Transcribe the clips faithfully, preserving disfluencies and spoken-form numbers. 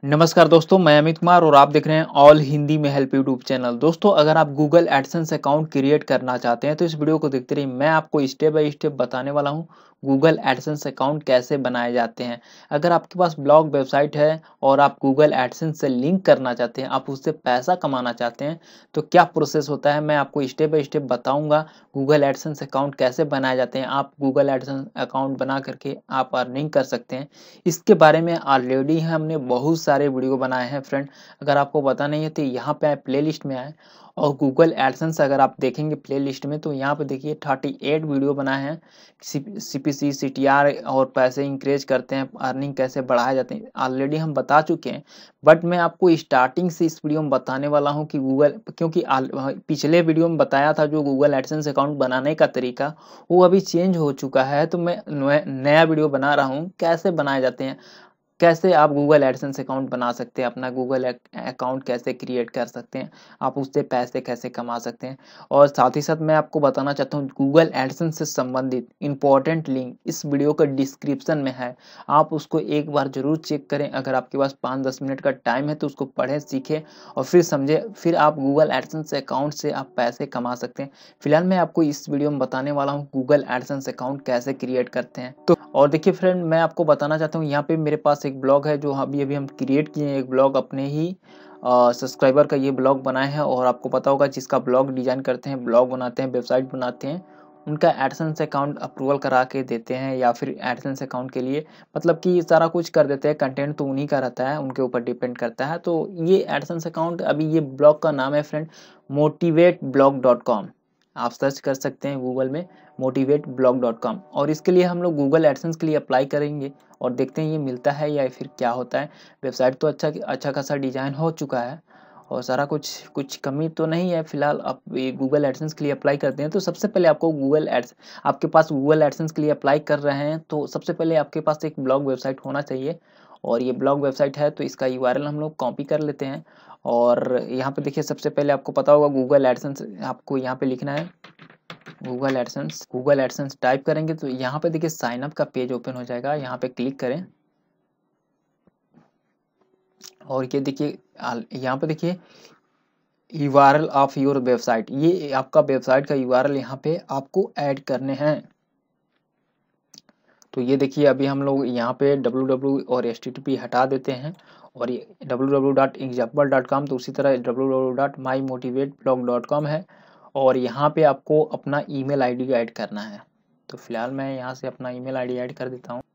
नमस्कार दोस्तों, मैं अमित कुमार और आप देख रहे हैं ऑल हिंदी में हेल्प यूट्यूब चैनल। दोस्तों, अगर आप गूगल एडसेंस अकाउंट क्रिएट करना चाहते हैं तो इस वीडियो को देखते रहिए। मैं आपको स्टेप बाय स्टेप बताने वाला हूं गूगल एडसेंस अकाउंट कैसे बनाए जाते हैं। अगर आपके पास ब्लॉग वेबसाइट है और आप गूगल एडसेंस से लिंक करना चाहते हैं, आप उससे पैसा कमाना चाहते हैं, तो क्या प्रोसेस होता है मैं आपको स्टेप बाय स्टेप बताऊँगा। गूगल एडसेंस अकाउंट कैसे बनाए जाते हैं, आप गूगल एडसेंस अकाउंट बना करके आप अर्निंग कर सकते हैं। इसके बारे में ऑलरेडी हमने बहुत सारे वीडियो बनाए हैं फ्रेंड। अगर आपको पता नहीं है तो यहाँ पे आए, प्ले लिस्ट में आए और गूगल एडसेंस अगर आप देखेंगे प्ले लिस्ट में तो यहाँ पे देखिए अड़तीस वीडियो बनाए हैं। सीपीसी, सीटीआर और पैसे इंक्रीज करते हैं, अर्निंग कैसे बढ़ाए जाते हैं, ऑलरेडी हम बता चुके हैं। बट मैं आपको स्टार्टिंग से इस वीडियो में बताने वाला हूँ कि गूगल, क्योंकि पिछले वीडियो में बताया था जो गूगल एडसेंस अकाउंट बनाने का तरीका वो अभी चेंज हो चुका है, तो मैं नया वीडियो बना रहा हूँ कैसे बनाए जाते हैं, कैसे आप गूगल एडसेंस अकाउंट बना सकते हैं, अपना गूगल अकाउंट कैसे क्रिएट कर सकते हैं, आप उससे पैसे कैसे कमा सकते हैं। और साथ ही साथ मैं आपको बताना चाहता हूँ गूगल एडसेंस से संबंधित इंपॉर्टेंट लिंक इस वीडियो का डिस्क्रिप्शन में है, आप उसको एक बार जरूर चेक करें। अगर आपके पास पाँच दस मिनट का टाइम है तो उसको पढ़ें, सीखें और फिर समझे, फिर आप गूगल एडसेंस अकाउंट से आप पैसे कमा सकते हैं। फिलहाल मैं आपको इस वीडियो में बताने वाला हूँ गूगल एडसेंस अकाउंट कैसे क्रिएट करते हैं। तो और देखिए फ्रेंड, मैं आपको बताना चाहता हूँ यहाँ पे मेरे पास एक ब्लॉग है जो अभी अभी हम क्रिएट किए हैं, एक ब्लॉग अपने ही सब्सक्राइबर का ये ब्लॉग बनाए हैं। और आपको पता होगा जिसका ब्लॉग डिजाइन करते हैं, ब्लॉग बनाते हैं, वेबसाइट बनाते हैं, उनका एडसेंस अकाउंट अप्रूवल करा के देते हैं, या फिर एडसेंस अकाउंट के लिए मतलब कि सारा कुछ कर देते हैं। कंटेंट तो उन्हीं का रहता है, उनके ऊपर डिपेंड करता है। तो ये एडसेंस अकाउंट, अभी ये ब्लॉग का नाम है friend motivate blog dot com, आप सर्च कर सकते हैं गूगल में मोटिवेट ब्लॉग डॉट कॉम। और इसके लिए हम लोग गूगल एडसेंस के लिए अप्लाई करेंगे और देखते हैं ये मिलता है या फिर क्या होता है। वेबसाइट तो अच्छा अच्छा खासा डिजाइन हो चुका है और सारा कुछ कुछ कमी तो नहीं है। फिलहाल आप ये गूगल एडसेंस के लिए अप्लाई करते हैं तो सबसे पहले आपको गूगल एड्स, आपके पास गूगल एडसेंस के लिए अप्लाई कर रहे हैं तो सबसे पहले आपके पास एक ब्लॉग वेबसाइट होना चाहिए। और ये ब्लॉग वेबसाइट है तो इसका यूआरएल हम लोग कॉपी कर लेते हैं। और यहाँ पे देखिए सबसे पहले आपको पता होगा गूगल एडसेंस, आपको यहाँ पे लिखना है Google AdSense. Google AdSense type करेंगे तो यहाँ पे देखिए साइन अप का पेज ओपन हो जाएगा, यहाँ पे क्लिक करें और ये देखिए यहाँ पे देखिए यूआरएल ऑफ योर वेबसाइट, ये आपका वेबसाइट का यूआरएल यहाँ पे आपको ऐड करने हैं। तो ये देखिए अभी हम लोग यहाँ पे डब्ल्यू डब्ल्यू और एच टी टी पी हटा देते हैं और ये W W dot example dot com, तो उसी तरह W W dot my motivate blog dot com है। और यहाँ पे आपको अपना ईमेल आईडी ऐड करना है। तो फिलहाल मैं यहाँ से अपना ईमेल आईडी ऐड कर देता हूँ।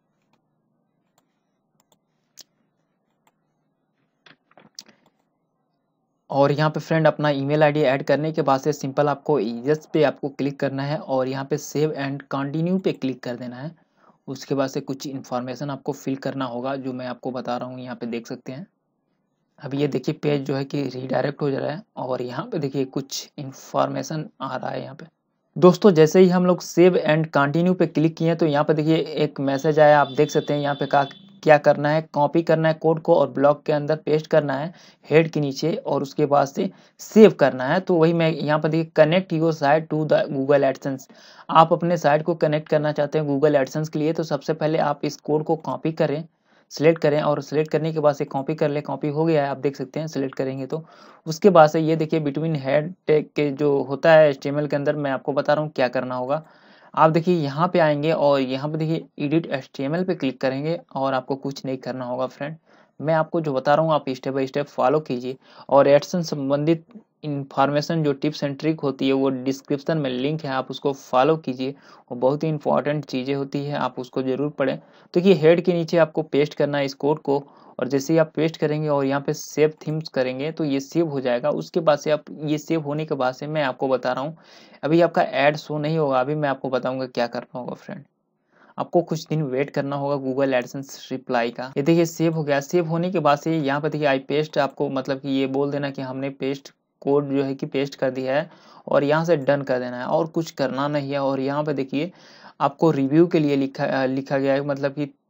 और यहाँ पे फ्रेंड अपना ईमेल आईडी ऐड करने के बाद से सिंपल आपको यस पे आपको क्लिक करना है और यहाँ पे सेव एंड कंटिन्यू पे क्लिक कर देना है। उसके बाद से कुछ इन्फॉर्मेशन आपको फिल करना होगा जो मैं आपको बता रहा हूँ, यहाँ पे देख सकते हैं। अभी ये देखिए पेज जो है कि रीडायरेक्ट हो जा रहा है और यहाँ पे देखिए कुछ इन्फॉर्मेशन आ रहा है यहाँ पे। दोस्तों, जैसे ही हम लोग सेव एंड कंटिन्यू पे क्लिक किए तो यहाँ पे देखिए एक मैसेज आया, आप देख सकते हैं। यहाँ पे का क्या करना है, कॉपी करना है कोड को और ब्लॉक के अंदर पेस्ट करना है हेड के नीचे और उसके बाद से सेव करना है। तो वही मैं यहाँ पर देखिए connect your site to the Google AdSense, आप अपने साइट को कनेक्ट करना चाहते हैं गूगल एडसेंस के लिए। तो सबसे पहले आप इस कोड को कॉपी करें, सिलेक्ट करें और सिलेक्ट करने के बाद से कॉपी कर लें। कॉपी हो गया है, आप देख सकते हैं सिलेक्ट करेंगे तो उसके बाद से ये देखिए बिटवीन हेड टैग के जो होता है एचटीएमएल के अंदर, मैं आपको बता रहा हूँ क्या करना होगा। आप देखिए यहाँ पे आएंगे और यहाँ पे देखिए एडिट एचटीएमएल पे क्लिक करेंगे और आपको कुछ नहीं करना होगा फ्रेंड। मैं आपको जो बता रहा हूँ आप स्टेप बाय स्टेप फॉलो कीजिए और एडसेंस संबंधित इंफॉर्मेशन जो टिप्स एंड ट्रिक होती है वो डिस्क्रिप्शन में लिंक है, आप उसको फॉलो कीजिए। वो बहुत ही इंपॉर्टेंट चीज़ें होती है, आप उसको जरूर पढ़ें। तो ये हेड के नीचे आपको पेस्ट करना है इस कोड को और जैसे ही आप पेस्ट करेंगे और यहाँ पे सेव थीम्स करेंगे तो ये सेव हो जाएगा। उसके बाद से आप ये सेव होने के बाद से मैं आपको बता रहा हूँ अभी आपका ऐड शो नहीं होगा, अभी मैं आपको बताऊंगा क्या करना होगा फ्रेंड। आपको कुछ दिन वेट करना होगा गूगल एडसेंस रिप्लाई का। ये देखिए सेव हो गया। सेव होने के बाद से यहाँ पे देखिए आई पेस्ट, आपको मतलब कि ये बोल देना कि हमने पेस्ट कोड जो है कि पेस्ट कर दिया है और यहाँ से डन कर देना है और कुछ करना नहीं है। और यहाँ पे देखिए आपको रिव्यू के लिए लिखा लिखा गया है, मतलब कि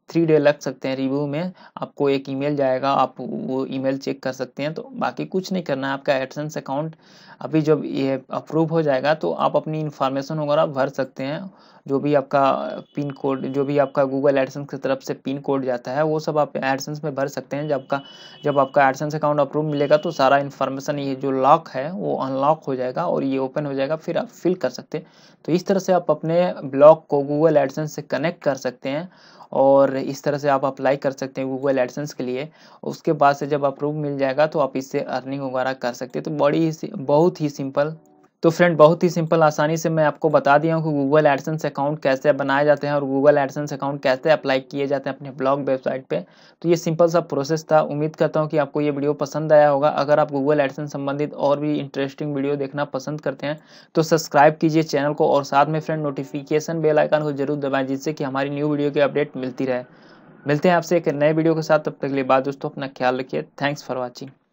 थ्री डे लग सकते हैं रिव्यू में। आपको एक ईमेल जाएगा, आप वो ईमेल चेक कर सकते हैं। तो बाकी कुछ नहीं करना है, आपका एडसेंस अकाउंट अभी जब ये अप्रूव हो जाएगा तो आप अपनी इन्फॉर्मेशन वगैरह भर सकते हैं। जो भी आपका पिन कोड, जो भी आपका गूगल एडसेंस की तरफ से पिन कोड जाता है वो सब आप एडसेंस में भर सकते हैं। जब आपका जब आपका एडसेंस अकाउंट अप्रूव मिलेगा तो सारा इन्फॉर्मेशन, ये जो लॉक है वो अनलॉक हो जाएगा और ये ओपन हो जाएगा, फिर आप फिल कर सकते हैं। तो इस तरह से आप अपने ब्लॉग को गूगल एडसेंस से कनेक्ट कर सकते हैं और इस तरह से आप अप्लाई कर सकते हैं गूगल एडसेंस के लिए। उसके बाद से जब अप्रूव मिल जाएगा तो आप इससे अर्निंग वगैरह कर सकते हैं। तो बड़ी ही बहुत ही सिंपल, तो फ्रेंड बहुत ही सिंपल आसानी से मैं आपको बता दिया हूँ कि गूगल एडसेंस अकाउंट कैसे बनाए जाते हैं और गूगल एडसेंस अकाउंट कैसे अप्लाई किए जाते हैं अपने ब्लॉग वेबसाइट पे। तो ये सिंपल सा प्रोसेस था। उम्मीद करता हूँ कि आपको ये वीडियो पसंद आया होगा। अगर आप गूगल एडसेंस संबंधित और भी इंटरेस्टिंग वीडियो देखना पसंद करते हैं तो सब्सक्राइब कीजिए चैनल को और साथ में फ्रेंड नोटिफिकेशन बेल आइकन को जरूर दबाएं, जिससे कि हमारी न्यू वीडियो की अपडेट मिलती रहे। मिलते हैं आपसे एक नए वीडियो के साथ, तब तक के लिए बाय दोस्तों, अपना ख्याल रखिए। Thanks for watching.